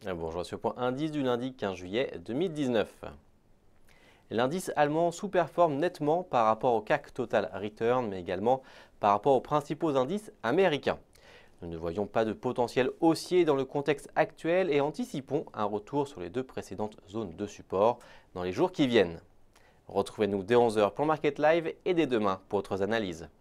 Bonjour, sur le point indice du lundi 15 juillet 2019. L'indice allemand sous-performe nettement par rapport au CAC Total Return, mais également par rapport aux principaux indices américains. Nous ne voyons pas de potentiel haussier dans le contexte actuel et anticipons un retour sur les deux précédentes zones de support dans les jours qui viennent. Retrouvez-nous dès 11 h pour Market Live et dès demain pour autres analyses.